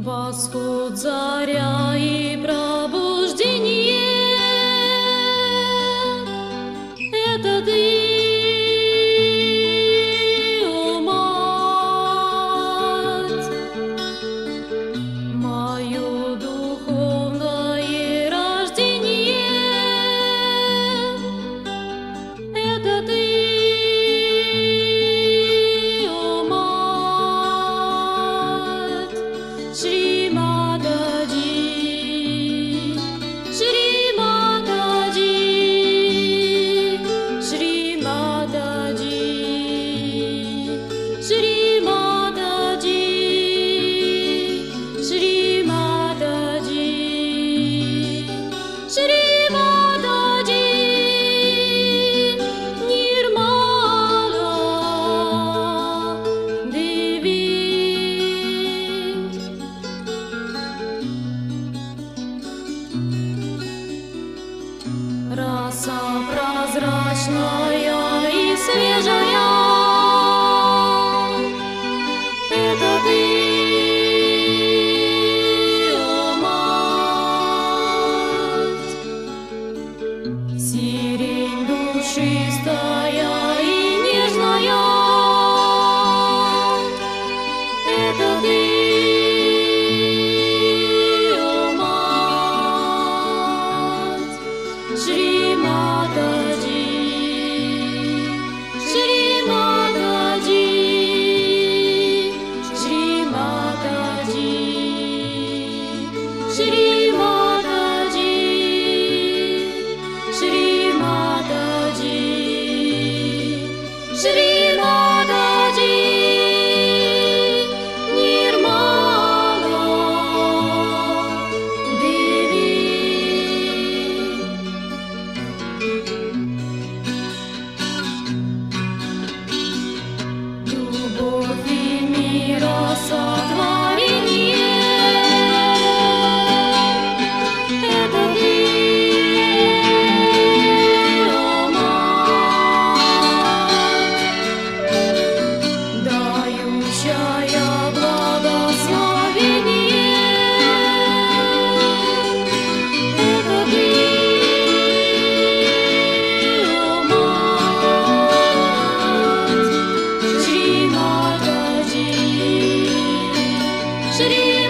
Восход, заря и пробуждение — это ты, о Мать, мое духовное рождение — это ты, о Мать. Шри Матаджи, Шри Матаджи, Шри Матаджи, Шри Матаджи, Шри Матаджи, Шри Матаджи, Нирмала Деви. Роса прозрачная и свежая — это ты, о Мать. Сирень душистая и нежная — это ты, о Мать. Шри Матаджи, Шри Матаджи, Шри Матаджи, Шри Матаджи, Шри Матаджи, Шри Матаджи, Нирмала Деви. Любовь и мира сотворение — это ты, о Мать, дающая благословение — это ты, о Мать. Шри Матаджи, Шри